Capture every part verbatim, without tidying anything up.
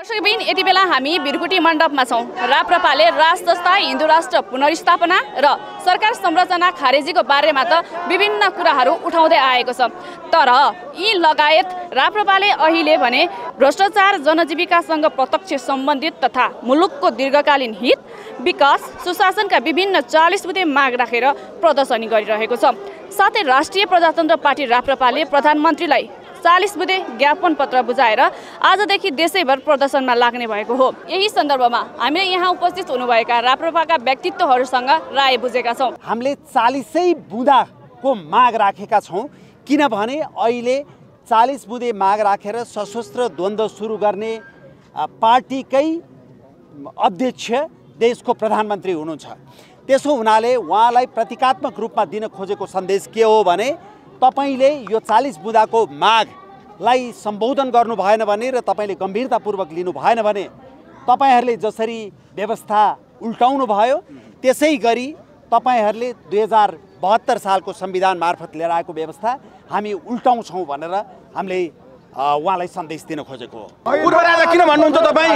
दर्शकबिन यति बेला हामी बिरकुटी मण्डपमा छौं। राप्रपाले राष्ट्र जस्ता हिन्दू राष्ट्र पुनर्स्थापना र सरकार संरचना खारेजीको बारेमा त विभिन्न कुराहरू उठाउँदै आएको छ। तर यी लगायत राप्रपाले अहिले भने भ्रष्टाचार, जनजीविकासँग प्रत्यक्ष सम्बन्धित तथा मुलुकको दीर्घकालीन हित, विकास, सुशासनका विभिन्न चालीस बुँदे माग राखेर प्रदर्शनी गरिरहेको छ। साथै राष्ट्रिय प्रजातन्त्र पार्टी राप्रपाले प्रधानमन्त्रीलाई चालीस बुँदे ज्ञापन पत्र बुझाएर आजदेखि देशैभर प्रदर्शनमा लाग्ने भएको हो। यही सन्दर्भमा हामीले यहाँ उपस्थित हुनुभएका राप्रपाका व्यक्तित्वहरूसँग राय बुझेका छौँ। हामीले चालीसै बुँदाको माग राखेका छौँ, किनभने अहिले चालीस बुँदे माग राखेर सशस्त्र द्वन्द्व सुरु गर्ने पार्टीकै अध्यक्ष देशको प्रधानमन्त्री हुनुहुन्छ। त्यसो हुनाले उहाँलाई प्रतीकात्मक रूपमा दिन खोजेको सन्देश के हो भने तपाईले यो चालीस बुँदाको मागलाई सम्बोधन गर्नु भएन भने र तपाईले गम्भीरतापूर्वक लिनु भएन भने तपाईहरूले जसरी व्यवस्था उल्टाउनु भयो त्यसै गरी तपाईहरूले दुई हजार बहत्तर सालको संविधान मार्फत लिएर आएको व्यवस्था हामी उल्टाउँछौँ भनेर हामीले उहाँलाई सन्देश दिन खोजेको हो। पूर्व राजा किन भन्नुहुन्छ तपाईँ?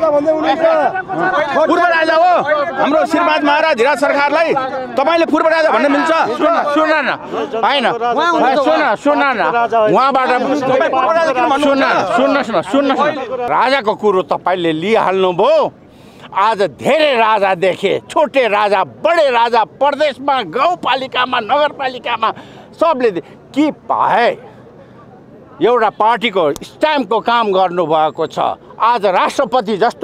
पूर्व राजा हो हाम्रो श्रीमान महाराज धीराज सरकारलाई तपाईँले पूर्व राजा भन्न मिल्छ? सुन सुन न हैन सुन सुन न उहाँबाट सुन सुन्नुहोस् न सुन्नुहोस् न राजाको कुरो तपाईँले लिइहाल्नु भयो। आज धेरै राजा देखे, छोटे राजा, बडे राजा, प्रदेशमा, गाउँपालिकामा, नगरपालिकामा सबले के पाए एउटा पार्टीको स्ट्याम्पको काम गर्नुभएको छ। आज राष्ट्रपति जस्तो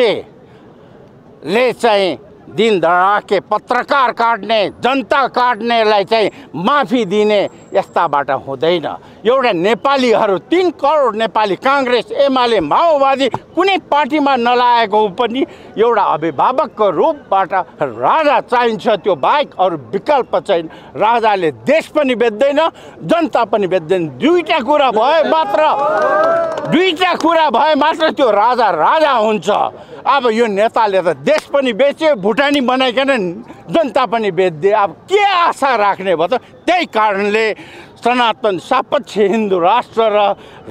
मान्छेले चाहिँ दिन धडाके पत्रकार काट्ने, जनता काट्नेलाई चाहिँ माफी दिने यस्ताबाट हुँदैन। एउटा नेपालीहरू तीन करोड नेपाली काङ्ग्रेस, एमाले, माओवादी कुनै पार्टीमा नलागेको पनि एउटा अभिभावकको रूपबाट राजा चाहिन्छ। त्यो बाहेक अरू विकल्प छैन। राजाले देश पनि बेच्दैन, जनता पनि बेच्दैन। दुईटा कुरा भए मात्र दुईटा कुरा भए मात्र त्यो राजा राजा हुन्छ। अब यो नेताले त देश पनि बेच्यो, भुटानी बनाइकन जनता पनि बेच्दे। अब के आशा राख्ने भयो त? त्यही कारणले सनातन सापेक्ष हिन्दू राष्ट्र र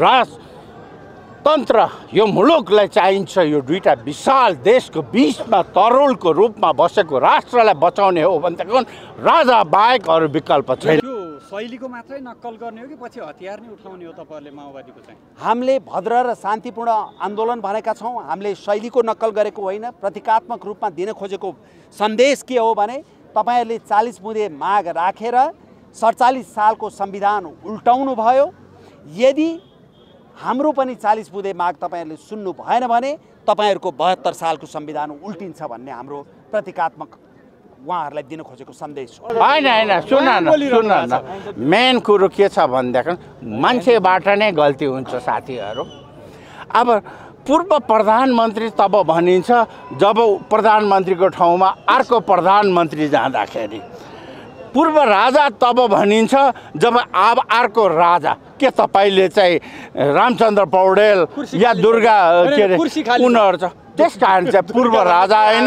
राजतन्त्र यो मुलुकलाई चाहिन्छ। यो दुईटा विशाल देशको बिचमा तरुलको रूपमा बसेको राष्ट्रलाई बचाउने हो भनेदेखि राजा बाहेक अरू विकल्प छैन। शैलीको मात्रै नक्कल गर्ने हो कि पछि हतियार नै उठाउने हो तपाईँहरूले माओवादीको चाहिँ? हामीले भद्र र शान्तिपूर्ण आन्दोलन भनेका छौँ। हामीले शैलीको नक्कल गरेको होइन। प्रतीकात्मक रूपमा दिन खोजेको सन्देश के हो भने तपाईहरूले चालीस बुँदे माग राखेर सडचालिस सालको संविधान उल्टाउनु भयो। यदि हाम्रो पनि चालीस बुँदे माग तपाईँहरूले सुन्नु भएन भने तपाईँहरूको बहत्तर सालको संविधान उल्टिन्छ भन्ने हाम्रो प्रतीकात्मक उहाँहरूलाई दिन खोजेको सन्देश हो। होइन होइन सुन न सुन न मेन कुरो के छ भनेदेखि मान्छेबाट नै गल्ती हुन्छ साथीहरू। अब पूर्व प्रधानमन्त्री तब भनिन्छ जब प्रधानमन्त्रीको ठाउँमा अर्को प्रधानमन्त्री जाँदाखेरि, पूर्व राजा तब भनिन्छ जब अब अर्को राजा। के तपाईँले चाहिँ रामचन्द्र पौडेल या दुर्गा के अरे उनीहरू छ त्यस कारण चाहिँ पूर्व राजा होइन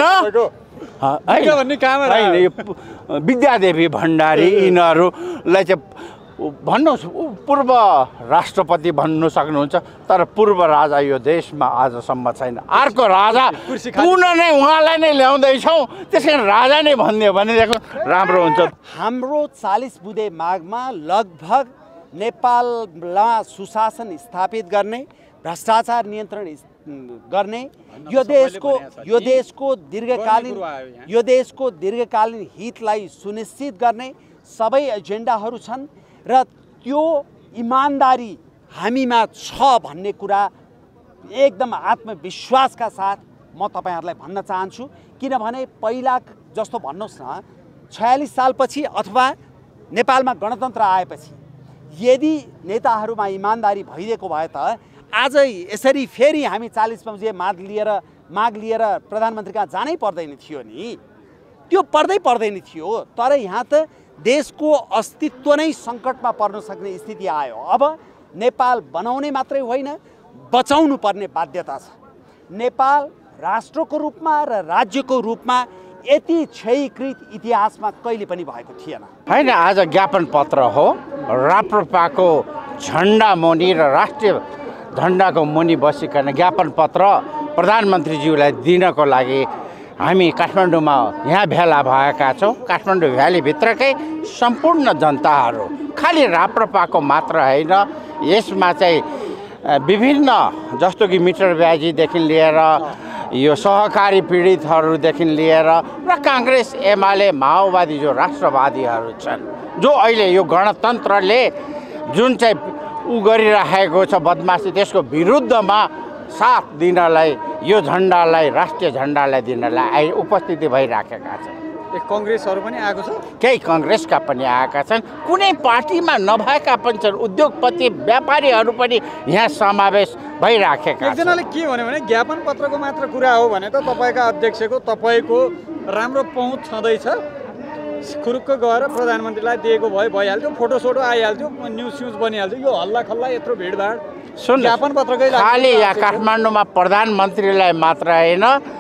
विद्यादेवी भण्डारी यिनीहरूलाई चाहिँ भन्नुहोस् पूर्व राष्ट्रपति भन्नु सक्नुहुन्छ। तर पूर्व राजा यो देशमा आजसम्म छैन। अर्को राजा पुनः नै उहाँलाई नै ल्याउँदैछौँ। त्यसै कारण राजा नै भनिदियो भनेदेखि राम्रो हुन्छ। हाम्रो चालीस बुँदे मागमा लगभग नेपालमा सुशासन स्थापित गर्ने, भ्रष्टाचार नियन्त्रण गर्ने, यो देशको यो देशको दीर्घकालीन यो देशको दीर्घकालीन हितलाई सुनिश्चित गर्ने सबै एजेन्डाहरू छन् र त्यो इमानदारी हामीमा छ भन्ने कुरा एकदम आत्मविश्वासका साथ म तपाईहरुलाई भन्न चाहन्छु। किनभने पहिला जस्तो भन्नुहोस् न छयालिस सालपछि अथवा नेपालमा गणतन्त्र आएपछि यदि नेताहरूमा इमानदारी भइदिएको भए त आज यसरी फेरि हामी चालीस बुँदे माग लिएर माग लिएर प्रधानमन्त्री कहाँ जानै पर्दैन थियो नि। त्यो पर्दै पर्दैन थियो। तर यहाँ त देशको अस्तित्व नै सङ्कटमा पर्न सक्ने स्थिति आयो। अब नेपाल बनाउने मात्रै होइन, बचाउनु पर्ने बाध्यता छ। नेपाल राष्ट्रको रूपमा र राज्यको रूपमा यति क्षयीकृत इतिहासमा कहिले पनि भएको थिएन। हैन, आज ज्ञापन पत्र हो। राप्रपाको झण्डा मुनि र राष्ट्रिय झन्डाको मुनि बसिकन ज्ञापन पत्र प्रधानमन्त्रीज्यूलाई दिनको लागि हामी काठमाडौँमा यहाँ भेला भएका छौँ। काठमाडौँ भ्यालीभित्रकै सम्पूर्ण जनताहरू, खालि राप्रपाको मात्र होइन, यसमा चाहिँ विभिन्न जस्तो कि मिटर ब्याजीदेखि लिएर यो सहकारी पीडितहरूदेखि लिएर र काङ्ग्रेस एमाले माओवादी जो राष्ट्रवादीहरू छन्, जो अहिले यो गणतन्त्रले जुन चाहिँ उ गरिराखेको छ बदमासी, त्यसको विरुद्धमा साथ दिनलाई, यो झन्डालाई, राष्ट्रिय झन्डालाई दिनलाई आइ उपस्थिति भइराखेका छन्। ए कङ्ग्रेसहरू पनि आएको छ, केही कङ्ग्रेसका पनि आएका छन्, कुनै पार्टीमा नभएका पनि छन्, उद्योगपति व्यापारीहरू पनि यहाँ समावेश भइराखेका छन्। एकजनाले के भन्यो भने ज्ञापन पत्रको मात्र कुरा हो भने त तपाईँका अध्यक्षको तपाईँको राम्रो पहुँच छँदैछ, खुरुक्क गएर प्रधानमन्त्रीलाई दिएको भए भइहाल्थ्यो, फोटोसोटो आइहाल्थ्यो, न्युज स्युज बनिहाल्थ्यो। यो हल्ला खल्ला यत्रो भिडभाड सुन, ज्ञापन पत्रकै खालि यहाँ काठमाडौँमा प्रधानमन्त्रीलाई मात्र होइन,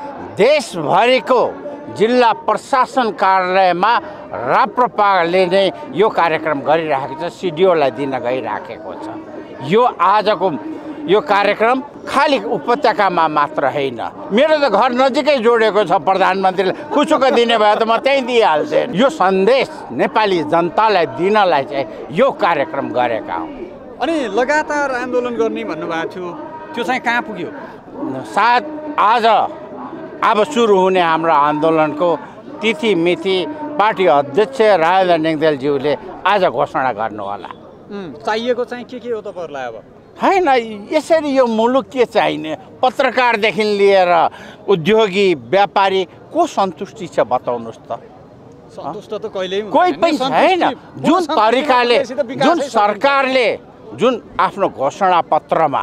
देशभरिको जिल्ला प्रशासन कार्यालयमा राप्रपाले नै यो कार्यक्रम गरिराखेको छ, सिडिओलाई दिन गइराखेको छ। यो आजको यो कार्यक्रम खालि उपत्यकामा मात्र होइन, मेरो त घर नजिकै जोडेको छ प्रधानमन्त्रीले, खुसुक दिने भए त म त्यहीँ दिइहाल्थेँ। यो सन्देश नेपाली जनतालाई दिनलाई चाहिँ यो कार्यक्रम गरेका हौँ। अनि लगातार आन्दोलन गर्ने भन्नुभएको थियो, त्यो चाहिँ कहाँ पुग्यो? सायद आज अब सुरु हुने हाम्रो आन्दोलनको तिथि मिति पार्टी अध्यक्ष राजेन्द्र नेङ्देलज्यूले आज घोषणा गर्नु होला। चाहिएको चाहिँ के के हो तपाईँहरूलाई? अब होइन, यसरी यो मुलुक के चाहिने? पत्रकारदेखि लिएर उद्योगी व्यापारी को सन्तुष्टि छ बताउनुहोस् त? सन्तुष्ट त कहिल्यै कोही पनि छैन। जुन तरिकाले जुन सरकारले जुन आफ्नो घोषणा पत्रमा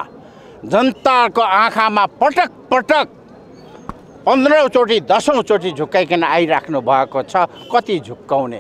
जनताको आँखामा पटक पटक पन्ध्रौँचोटि दसौँचोटि झुक्काइकन आइराख्नु भएको छ, कति झुक्काउने?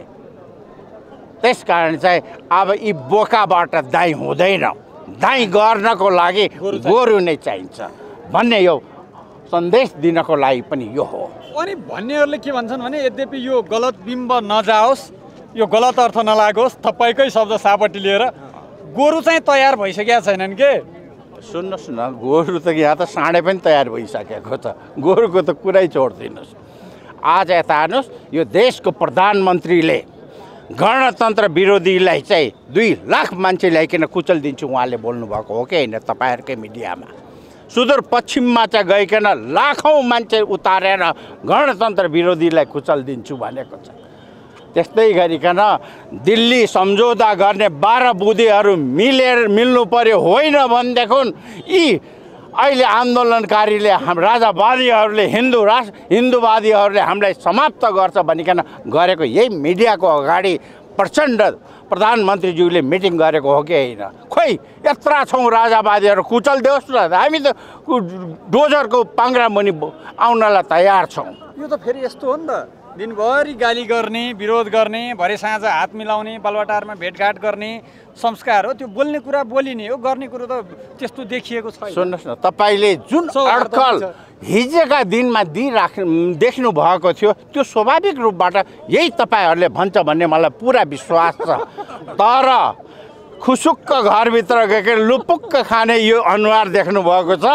त्यसकारण चाहिँ अब यी बोकाबाट दाइँ हुँदैन, दाइँ गर्नको लागि गोरु नै चाहिन्छ भन्ने यो सन्देश दिनको लागि पनि यो हो। अनि भन्नेहरूले के भन्छन् भने यद्यपि यो गलत बिम्ब नजाओस्, यो गलत अर्थ नलागोस्, तपाईँकै शब्द सापट्टि लिएर गोरु चाहिँ तयार भइसकेका छैनन् के? सुन्नुहोस् न, गोरु त यहाँ त साँडे पनि तयार भइसकेको छ, गोरुको त कुरै छोडिदिनुहोस्। आज यता हेर्नुहोस्, यो देशको प्रधानमन्त्रीले गणतन्त्र विरोधीलाई चाहिँ दुई लाख मान्छे ल्याइकन कुचलिदिन्छु उहाँले बोल्नुभएको हो कि होइन? तपाईँहरूकै मिडियामा सुदूरपश्चिममा चाहिँ गइकन लाखौँ मान्छे उतारेर गणतन्त्र विरोधीलाई कुचलिदिन्छु भनेको छ। त्यस्तै गरिकन दिल्ली सम्झौता गर्ने बाह्र बुँदेहरू मिलेर मिल्नु पर्यो, होइन भनेदेखि यी अहिले आन्दोलनकारीले हाम राजावादीहरूले हिन्दू राष्ट्र हिन्दूवादीहरूले हामीलाई समाप्त गर्छ भनिकन गरेको यही मिडियाको अगाडि प्रचण्ड प्रधानमन्त्रीज्यूले मिटिङ गरेको हो कि होइन? खोइ यत्रा छौँ राजावादीहरू, कुचलिदियोस् न, हामी त डोजरको पाङ्ग्रा मुनि आउनलाई तयार छौँ। यो त फेरि यस्तो हो नि त, दिनभरि गाली गर्ने, विरोध गर्ने, भरे साँझ हात मिलाउने, बालुवाटारमा भेटघाट गर्ने संस्कार हो। त्यो बोल्ने कुरा बोलिने हो, गर्ने कुरो त त्यस्तो देखिएको छैन। सुन्नुहोस् न, तपाईँले जुन अड्कल हिजोका दिनमा दिइराख्नु देख्नु भएको थियो, त्यो स्वाभाविक रूपबाट यही तपाईँहरूले भन्छ भन्ने मलाई पुरा विश्वास छ। तर खुसुक्क घरभित्र गएर लुपुक्क खाने यो अनुहार देख्नु भएको छ,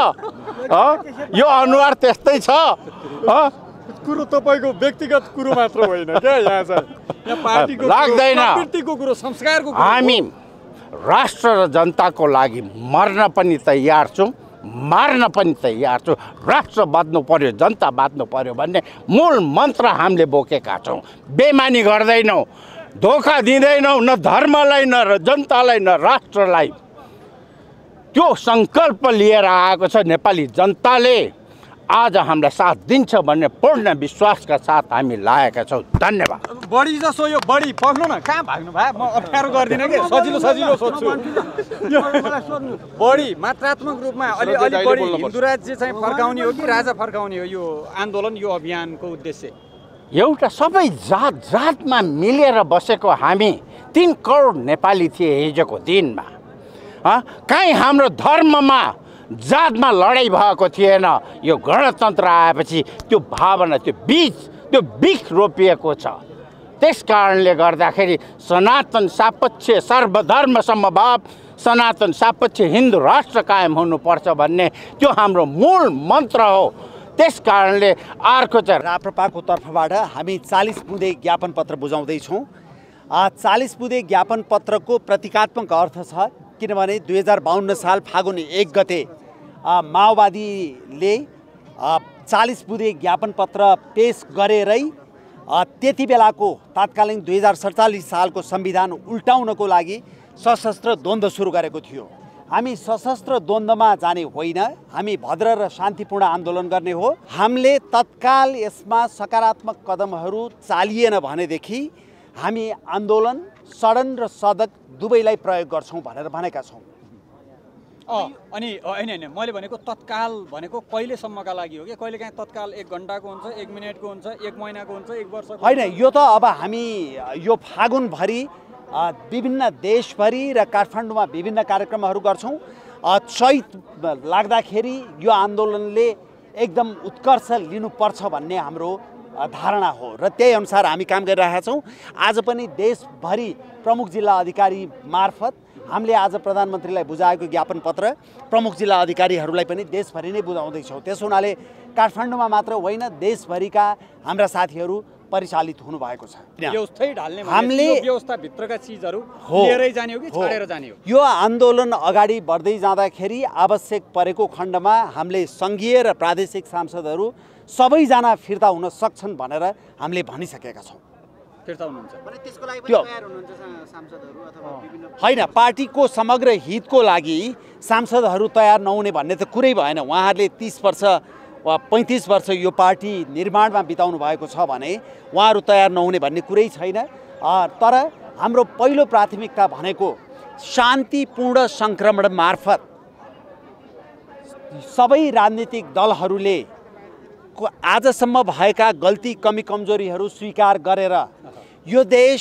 यो अनुहार त्यस्तै छ। कुरो तपाईँको व्यक्तिगत कुरो मात्र होइन क्या, यहाँ चाहिँ यहाँ पार्टीको लाग्दैन, प्रकृतिको कुरो, संस्कारको कुरो। हामी राष्ट्र र जनताको लागि मर्न पनि तयार छौँ, मार्न पनि तयार छौँ। राष्ट्र बाँच्नु पर्यो, जनता बाँच्नु पर्यो भन्ने मूल मन्त्र हामीले बोकेका छौँ। बेमानी गर्दैनौँ, धोका दिँदैनौँ, न धर्मलाई न जनतालाई न राष्ट्रलाई। त्यो सङ्कल्प लिएर आएको छ नेपाली जनताले, आज हामीलाई साथ दिन्छ भन्ने पूर्ण विश्वासका साथ हामी लागेका छौँ। धन्यवाद। बढी जसो यो बढी पक्नु न, कहाँ भाग्नु भयो? म अप्ठ्यारो गर्दिनँ कि सजिलो सजिलो सोध्छु। बढी मात्रात्मक रूपमा अलि अलि बढी हिन्दू राज्य चाहिँ फर्काउने हो कि राजा फर्काउने हो यो आन्दोलन, यो अभियानको उद्देश्य? एउटा सबै जात जातमा मिलेर बसेको हामी तिन करोड नेपाली थिए हिजोको दिनमा। कहीँ हाम्रो धर्ममा जातमा लडाइँ भएको थिएन। यो गणतन्त्र आएपछि त्यो भावना, त्यो बीज त्यो बिख रोपिएको छ। त्यस कारणले गर्दाखेरि सनातन सापेक्ष सर्वधर्म समभाव सनातन सापेक्ष हिन्दू राष्ट्र कायम हुनुपर्छ भन्ने त्यो हाम्रो मूल मन्त्र हो। त्यस कारणले अर्को चाहिँ राप्रपाको तर्फबाट हामी चालिस बुँदे ज्ञापन पत्र बुझाउँदैछौँ। चालिस बुँदे ज्ञापन पत्रको प्रतीकात्मक अर्थ छ, किनभने दुई हजार बाहन्न साल फागुन एक गते माओवादीले चालिस बुँदे ज्ञापन पत्र पेश गरेरै त्यति बेलाको तात्कालीन दुई हजार सडचालिस सालको संविधान उल्टाउनको लागि सशस्त्र द्वन्द्व सुरु गरेको थियो। हामी सशस्त्र द्वन्द्वमा जाने होइन, हामी भद्र र शान्तिपूर्ण आन्दोलन गर्ने हो। हामीले तत्काल यसमा सकारात्मक कदमहरू चालिएन भनेदेखि हामी आन्दोलन सडन र सदक दुवैलाई प्रयोग गर्छौँ भनेर भनेका छौँ। अँ अनि होइन होइन मैले भनेको तत्काल भनेको कहिलेसम्मका लागि हो कि कहिले काहीँ तत्काल एक घन्टाको हुन्छ, एक मिनटको हुन्छ, एक महिनाको हुन्छ, एक वर्षको होइन। यो त अब हामी यो फागुनभरि विभिन्न देशभरि र काठमाडौँमा विभिन्न कार्यक्रमहरू गर्छौँ। चैत लाग्दाखेरि यो आन्दोलनले एकदम उत्कर्ष लिनुपर्छ भन्ने हाम्रो धारणा हो र त्यही अनुसार हामी काम गरिरहेका छौँ। आज पनि देशभरि प्रमुख जिल्ला अधिकारी मार्फत हामीले आज प्रधानमन्त्रीलाई बुझाएको ज्ञापन पत्र प्रमुख जिल्ला अधिकारीहरूलाई पनि देशभरि नै बुझाउँदैछौँ। त्यसो हुनाले काठमाडौँमा मात्र होइन, देशभरिका हाम्रा साथीहरू परिचालित हुनुभएको छ। व्यवस्थै ढाल्ने हामीले व्यवस्थाभित्रका चिजहरू लिएरै जाने हो कि छाडेर जाने हो? यो आन्दोलन अगाडि बढ्दै जाँदाखेरि आवश्यक परेको खण्डमा हामीले सङ्घीय र प्रादेशिक सांसदहरू सबैजना फिर्ता हुन सक्छन् भनेर हामीले भनिसकेका छौँ। फिर्ता हुनुहुन्छ भने त्यसको लागि पनि तयार हुनुहुन्छ सांसदहरू अथवा विभिन्न? होइन, पार्टीको समग्र हितको लागि सांसदहरू तयार नहुने भन्ने त कुरै भएन। उहाँहरूले तीस वर्ष वा पैँतिस वर्ष यो पार्टी निर्माणमा बिताउनु भएको छ भने उहाँहरू तयार नहुने भन्ने कुरै छैन। तर हाम्रो पहिलो प्राथमिकता भनेको शान्तिपूर्ण सङ्क्रमण मार्फत सबै राजनीतिक दलहरूले आजसम्म भएका गल्ती कमी कमजोरीहरू स्वीकार गरेर यो देश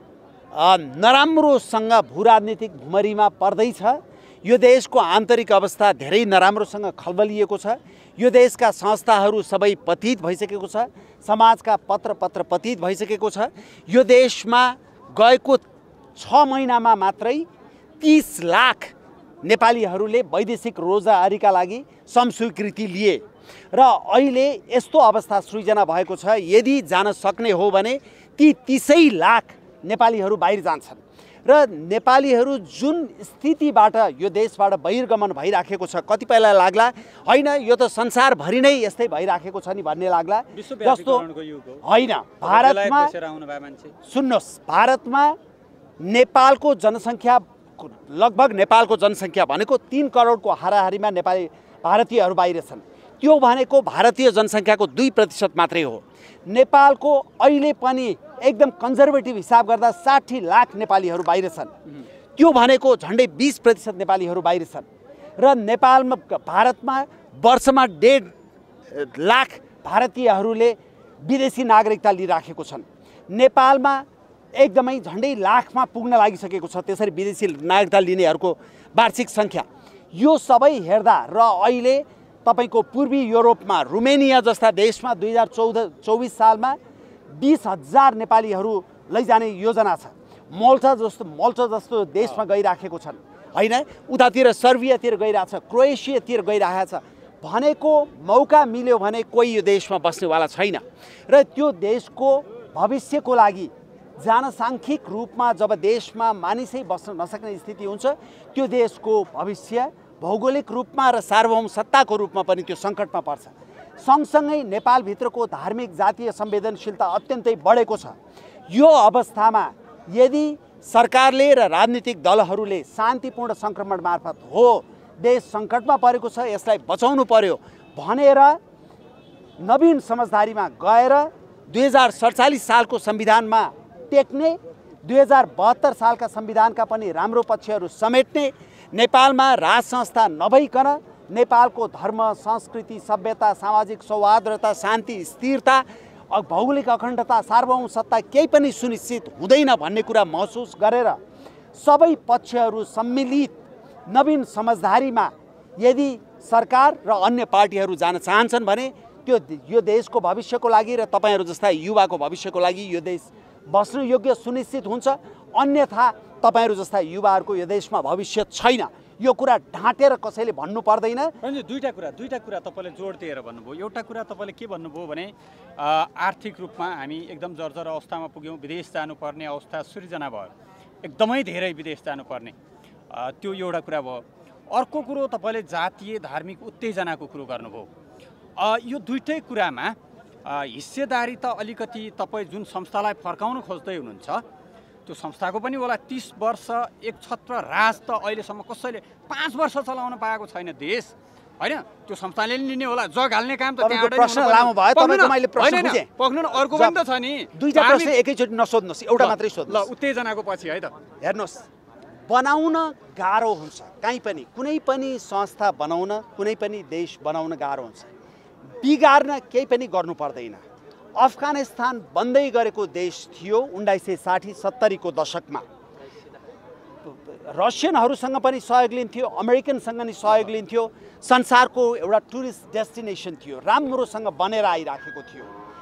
नराम्रोसँग भूराजनीतिक भुमरीमा पर्दैछ। यो देशको आन्तरिक अवस्था धेरै नराम्रोसँग खलबलिएको छ। यो देशका संस्थाहरू सबै पतित भइसकेको छ। समाजका पत्र पत्र पतित भइसकेको छ। यो देशमा गएको छ महिनामा मात्रै तीस लाख नेपालीहरूले वैदेशिक रोजगारीका लागि समस्वीकृति लिए र अहिले यस्तो अवस्था सृजना भएको छ। यदि जान सक्ने हो भने ती तीसै लाख नेपालीहरू बाहिर जान्छन् र नेपालीहरू जुन स्थितिबाट यो देशबाट बहिर्गमन भइराखेको छ, कतिपयलाई लाग्ला होइन यो त संसारभरि नै यस्तै भइराखेको छ नि भन्ने लाग्ला। जस्तो होइन, भारतमा सुन्नुहोस्, भारतमा नेपालको जनसङ्ख्या लगभग नेपालको जनसङ्ख्या भनेको तीन करोडको हाराहारीमा नेपाली भारतीयहरू बाहिर छन्। त्यो भनेको भारतीय जनसङ्ख्याको दुई प्रतिशत मात्रै हो। नेपालको अहिले पनि एकदम कन्जर्भेटिभ हिसाब गर्दा साठी लाख नेपालीहरू बाहिर छन्। त्यो भनेको झन्डै बिस प्रतिशत नेपालीहरू बाहिर छन् र नेपालमा भारतमा वर्षमा डेढ लाख भारतीयहरूले विदेशी नागरिकता लिइराखेको छन्। नेपालमा एकदमै झन्डै लाखमा पुग्न लागिसकेको छ त्यसरी विदेशी नागरिकता लिनेहरूको वार्षिक सङ्ख्या। यो सबै हेर्दा र अहिले तपाईँको पूर्वी युरोपमा रुमेनिया जस्ता देशमा दुई हजार चौध चौबिस सालमा बिस हजार नेपालीहरू लैजाने योजना छ। मोल्टा जस्तो मोल्टा जस्तो देशमा गइराखेको छन् होइन, उतातिर सर्बियातिर गइरहेछ, क्रोएसियातिर गइरहेछ भनेको मौका मिल्यो भने कोही यो देशमा बस्नेवाला छैन र त्यो देशको भविष्यको लागि जनसाङ्ख्यिक रूपमा जब देशमा मानिसै बस्न नसक्ने स्थिति हुन्छ त्यो देशको भविष्य भौगोलिक रूपमा र सार्वभौम सत्ताको रूपमा पनि त्यो सङ्कटमा पर्छ। सँगसँगै नेपालभित्रको धार्मिक जातीय संवेदनशीलता अत्यन्तै बढेको छ। यो अवस्थामा यदि सरकारले र राजनीतिक दलहरूले शान्तिपूर्ण सङ्क्रमण मार्फत हो देश सङ्कटमा परेको छ यसलाई बचाउनु पर्यो भनेर नवीन समझदारीमा गएर दुई हजार सडचालिस सालको संविधानमा टेक्ने, दुई हजार बहत्तर सालका संविधानका पनि राम्रो पक्षहरू समेट्ने, नेपालमा राज संस्था नभइकन नेपालको धर्म संस्कृति सभ्यता सामाजिक सौहार्दता शान्ति स्थिरता भौगोलिक अखण्डता सार्वभौम सत्ता केही पनि सुनिश्चित हुँदैन भन्ने कुरा महसुस गरेर सबै पक्षहरू सम्मिलित नवीन समझदारीमा यदि सरकार र अन्य पार्टीहरू जान चाहन्छन् भने त्यो यो देशको भविष्यको लागि र तपाईँहरू जस्ता युवाको भविष्यको लागि यो देश बस्न योग्य सुनिश्चित हुन्छ। अन्यथा तपाईहरु जस्ता युवाहरुको यो देशमा भविष्य छैन। यो कुरा ढाँटेर कसैले भन्नु पर्दैन। रञ्जित, दुईटा कुरा दुईटा कुरा तपाईँले जोड दिएर भन्नुभयो। एउटा कुरा तपाईँले के भन्नुभयो भने आर्थिक रूपमा हामी एकदम जर्जर अवस्थामा पुग्यौँ, विदेश जानुपर्ने अवस्था सृजना भयो, एकदमै धेरै विदेश जानुपर्ने, त्यो एउटा कुरा भयो। अर्को कुरो तपाईँले जातीय धार्मिक उत्तेजनाको कुरो गर्नुभयो। यो दुईटै कुरामा हिस्सेदारी त अलिकति तपाईँ जुन संस्थालाई फर्काउन खोज्दै हुनुहुन्छ त्यो संस्थाको पनि होला तीस वर्ष एक छत्र राज त अहिलेसम्म कसैले पाँच वर्ष चलाउन पाएको छैन देश, होइन? त्यो संस्थाले लिने होला, जग हाल्ने काम त त्यहाँबाट प्रश्न लामो भयो। तपाईको मैले प्रश्न बुझेँ। पक्नु न, अर्को पनि त छ नि। दुईटा प्रश्न एकैचोटि नसोध्नुहोस्, एउटा मात्रै सोध्नुहोस्। ल, उत्तेजनाको पछि है त हेर्नुहोस्, बनाउन गाह्रो हुन्छ। कहीँ पनि कुनै पनि संस्था बनाउन, कुनै पनि देश बनाउन गाह्रो हुन्छ। बिगार्न केही पनि गर्नु पर्दैन। अफगानिस्तान बन्दै गरेको देश थियो उन्नाइस सय साठी सत्तरी को दशकमा। रसियनहरूसँग पनि सहयोग लिन्थ्यो, अमेरिकनसँग नि सहयोग लिन्थ्यो। संसारको एउटा टुरिस्ट डेस्टिनेसन थियो, राम्रोसँग बनेर आइराखेको थियो।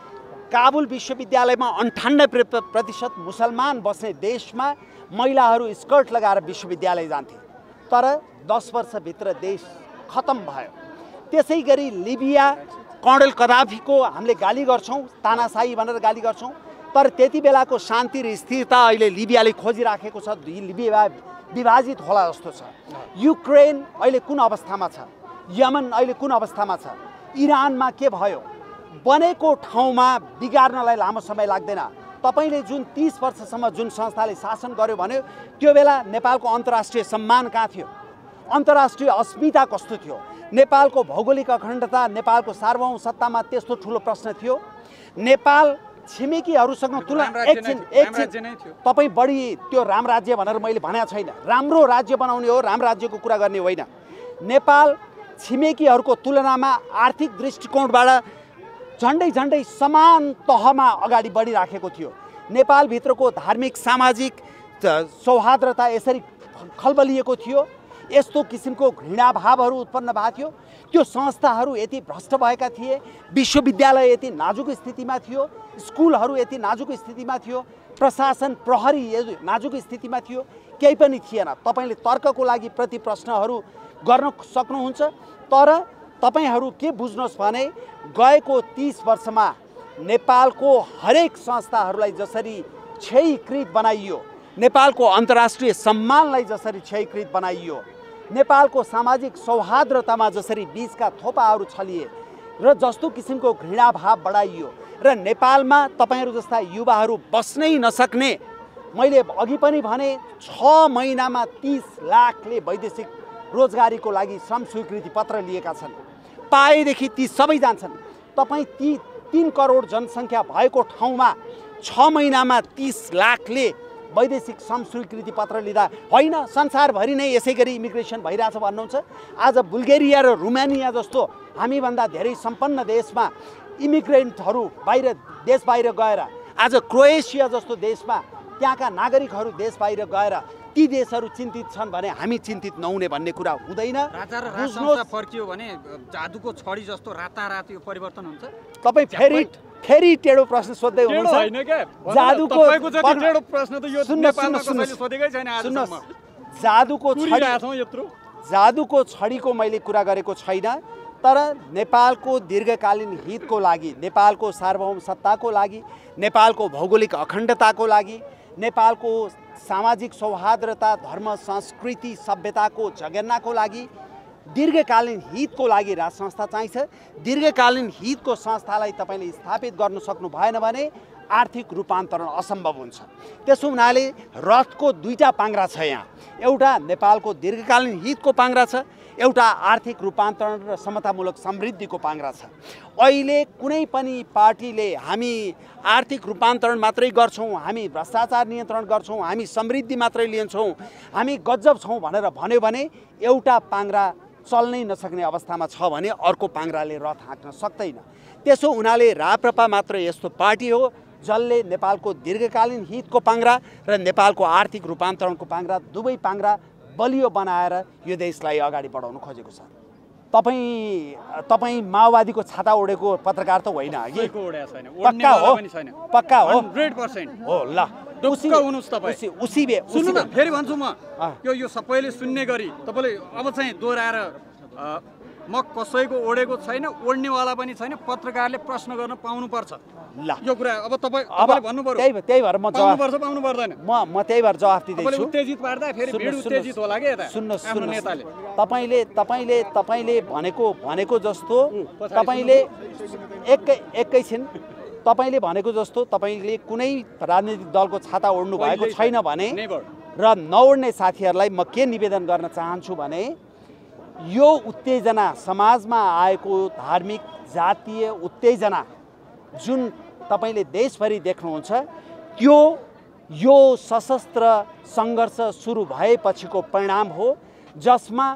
काबुल विश्वविद्यालयमा अन्ठानब्बे प्रतिशत मुसलमान बस्ने देशमा महिलाहरू स्कर्ट लगाएर विश्वविद्यालय जान्थे, तर दस वर्षभित्र देश खतम भयो। त्यसै गरी लिबिया, कर्णेल कदाफीको हामीले गाली गर्छौँ, तानाशाही भनेर गाली गर्छौँ, तर त्यति बेलाको शान्ति र स्थिरता अहिले लिबियाले खोजिराखेको छ। लिबिया विभाजित होला जस्तो छ। युक्रेन अहिले कुन अवस्थामा छ, यमन अहिले कुन अवस्थामा छ, इरानमा के भयो, बनेको ठाउँमा बिगार्नलाई लामो समय लाग्दैन। तपाईले जुन तीस वर्षसम्म जुन संस्थाले शासन गर्यो भन्यो, त्यो बेला नेपालको अन्तर्राष्ट्रिय सम्मान कहाँ थियो, अन्तर्राष्ट्रिय अस्मिता कस्तो थियो, नेपालको भौगोलिक अखण्डता, नेपालको सार्वभौम सत्तामा त्यस्तो ठुलो प्रश्न थियो। नेपाल छिमेकीहरूसँग तुलना एकछिन एकछिन तपाईँ बढी त्यो राम राज्य भनेर मैले भनेको छैन। राम्रो राज्य बनाउने हो, राम राज्यको कुरा गर्ने होइन। नेपाल छिमेकीहरूको तुलनामा आर्थिक दृष्टिकोणबाट झन्डै झन्डै समान तहमा अगाडि बढिराखेको थियो। नेपालभित्रको धार्मिक सामाजिक सौहार्दता यसरी खलबलिएको थियो। यस्तो किसिमको घृणाभावहरू उत्पन्न भएको थियो। त्यो संस्थाहरू यति भ्रष्ट भएका थिए, विश्वविद्यालय यति नाजुक स्थितिमा थियो, स्कुलहरू यति नाजुक स्थितिमा थियो, प्रशासन प्रहरी यति नाजुक स्थितिमा थियो, केही पनि थिएन। तपाईँले तर्कको लागि प्रति प्रश्नहरू गर्न सक्नुहुन्छ, तर तपाईहरू के बुझ्नुहोस् भने गएको तीस वर्षमा नेपालको हरेक संस्थाहरूलाई जसरी क्षयीकृत बनाइयो, नेपालको अन्तर्राष्ट्रिय सम्मानलाई जसरी क्षयीकृत बनाइयो, नेपालको सामाजिक सौहार्दतामा जसरी बीचका थोपाहरू छलिए र जस्तो किसिमको घृणाभाव बढाइयो र नेपालमा तपाईहरू जस्ता युवाहरू बस्नै नसक्ने, मैले अघि पनि भने छ महिनामा तीस लाखले वैदेशिक रोजगारीको लागि श्रम स्वीकृति पत्र लिएका छन्। पाएदेखि ती सबै जान्छन्। तपाईँ ती तीन करोड जनसङ्ख्या भएको ठाउँमा छ महिनामा तीस लाखले वैदेशिक श्रम स्वीकृति पत्र लिँदा होइन, संसारभरि नै यसै गरी इमिग्रेसन भइरहेछ भन्नुहुन्छ। आज बुल्गेरिया र रुमानिया जस्तो हामीभन्दा धेरै सम्पन्न देशमा इमिग्रेन्टहरू बाहिर देश बाहिर गएर, आज क्रोएसिया जस्तो देशमा त्यहाँका नागरिकहरू देश बाहिर गएर ती देशहरू चिन्तित छन् भने हामी चिन्तित नहुने भन्ने कुरा हुँदैन। राजा र राजसंस्था फर्कियो भने जादुको छडी जस्तो रातारात यो परिवर्तन हुन्छ? तपाईँ फेरि फेरि टेढो प्रश्न सोध्दै हुनुहुन्छ। जादुको टेढो प्रश्न त यो नेपालमा कसैले सोधेकै छैन आजसम्म। जादुको छडी, जादुको छडीको मैले कुरा गरेको छैन, तर नेपालको दीर्घकालीन हितको लागि, नेपालको सार्वभौम सत्ताको लागि, नेपालको भौगोलिक अखण्डताको लागि, नेपालको सामाजिक सौहार्दता, धर्म, संस्कृति, सभ्यताको जगेर्नाको लागि, दीर्घकालीन हितको लागि राज संस्था चाहिन्छ। दीर्घकालीन हितको संस्थालाई तपाईँले स्थापित गर्न सक्नु भएन भने आर्थिक रूपान्तरण असम्भव हुन्छ। त्यसो हुनाले रथको दुईटा पाङ्ग्रा छ यहाँ। एउटा नेपालको दीर्घकालीन हितको पाङ्ग्रा छ, एउटा आर्थिक रूपान्तरण र समतामूलक समृद्धिको पाङ्ग्रा छ। अहिले कुनै पनि पार्टीले हामी आर्थिक रूपान्तरण मात्रै गर्छौँ, हामी भ्रष्टाचार नियन्त्रण गर्छौँ, हामी समृद्धि मात्रै लिन्छौँ, हामी गजब छौँ भनेर भन्यो भने एउटा पाङ्ग्रा चल्नै नसक्ने अवस्थामा छ भने अर्को पाङ्ग्राले रथ हाँक्न सक्दैन। त्यसो हुनाले राप्रपा मात्र यस्तो पार्टी हो जसले नेपालको दीर्घकालीन हितको पाङ्ग्रा र नेपालको आर्थिक रूपान्तरणको पाङ्ग्रा, दुवै पाङ्ग्रा बलियो बनाएर यो देशलाई अगाडि बढाउन खोजेको छ। तपाईँ तपाईँ माओवादीको छाता ओढेको पत्रकार त होइन कि कसैको ओढेको छैन, पक्का ओढ्नेवाला हो पनि छैन। पक्का हो हन्ड्रेड पर्सेन्ट हो ल ढुक्क हुनुहोस् तपाईँ। उसी उसी बे सुन्नु न, फेरि भन्छु म अँ। यो यो सबैले सुन्ने गरी तपाईँले अब चाहिँ दोहोऱ्याएर अ, म कसैको ओढेको छैन, ओढ्नेवाला पनि छैन, पत्रकारले प्रश्न गर्न पाउनुपर्छ ल यो कुरा। अब तपाईँ अब तपाईँले भन्नु पर्यो त्यही भएर- त्यही भएर म जवाफ पाउनुपर्छ पाउनु पर्दैन। म म त्यही भएर जवाफ तपाईँले दिँदैछु उत्तेजित पार्दा फेरि भिड सुन्नुहोस्, उत्तेजित होला कि यता सुन्नुहोस् आफ्नो नेताले। सुन्नुहोस् तपाईँले तपाईँले तपाईँले भनेको भनेको जस्तो पछाडि तपाईँले एकै एकैछिन तपाईँले भनेको जस्तो तपाईँले कुनै राजनीतिक दलको छाता ओढ्नु भएको कहिल्यै छैन भने Never। र नओढ्ने साथीहरूलाई म के निवेदन गर्न चाहन्छु भने यो उत्तेजना समाजमा आएको धार्मिक जातीय उत्तेजना जुन तपाईँले देशभरि देख्नुहुन्छ त्यो यो सशस्त्र सङ्घर्ष सुरु भएपछिको परिणाम हो, जसमा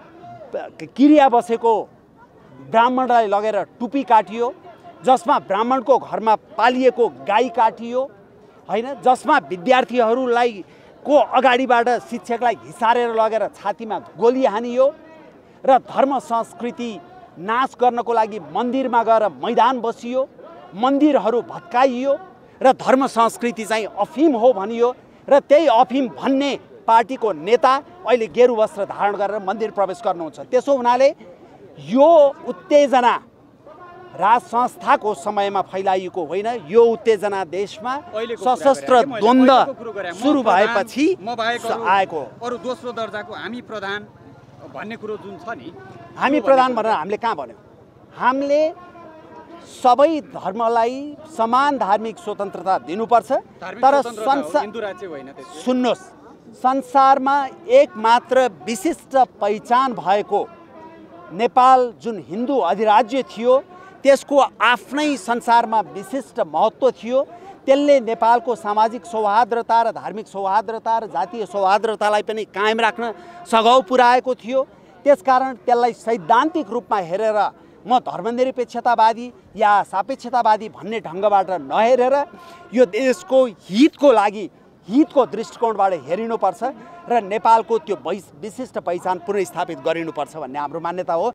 किरिया बसेको ब्राह्मणलाई लगेर टुपी काटियो, जसमा ब्राह्मणको घरमा पालिएको गाई काटियो होइन, जसमा विद्यार्थीहरूलाई को अगाडिबाट शिक्षकलाई घिसारेर लगेर छातीमा गोली हानियो र धर्म संस्कृति नाश गर्नको लागि मन्दिरमा गएर मैदान बसियो, मन्दिरहरू भत्काइयो र धर्म संस्कृति चाहिँ अफिम हो भनियो र त्यही अफिम भन्ने पार्टीको नेता अहिले गेरु वस्त्र धारण गरेर मन्दिर प्रवेश गर्नुहुन्छ। त्यसो हुनाले यो उत्तेजना राज संस्थाको समयमा फैलाइएको होइन, यो उत्तेजना देशमा अहिलेको सशस्त्र कुरा गरेँ कि मैले, द्वन्द्व अहिलेको कुरो गरेँ। म सुरु प्रधान, भएपछि म बाहेक अरू- आएको अरू दोस्रो दर्जाको हामी प्रधान भन्ने कुरो जुन छ नि, हामी प्रधान भनेर हामीले कहाँ भन्यौँ? हामीले सबै धर्मलाई समान धार्मिक स्वतन्त्रता दिनुपर्छ, धार्मिक तर स्वतन्त्रता हो, संसार हिन्दू राज्य होइन त्यसले। सुन्नुहोस्, संसारमा एक मात्र विशिष्ट पहिचान भएको नेपाल जुन हिन्दू अधिराज्य थियो त्यसको आफ्नै संसारमा विशिष्ट महत्त्व थियो। त्यसले नेपालको सामाजिक सौहार्दता र धार्मिक सौहार्दता र जातीय सौहार्दतालाई पनि कायम राख्न सघाउ पुर्याएको थियो। त्यसकारण त्यसलाई सैद्धान्तिक रूपमा हेरेर म धर्मनिरपेक्षतावादी या सापेक्षतावादी भन्ने ढङ्गबाट नहेरेर यो देशको हितको लागि हितको दृष्टिकोणबाट हेरिनुपर्छ र नेपालको त्यो विशिष्ट पहिचान पुनर्स्थापित गरिनुपर्छ भन्ने हाम्रो मान्यता हो।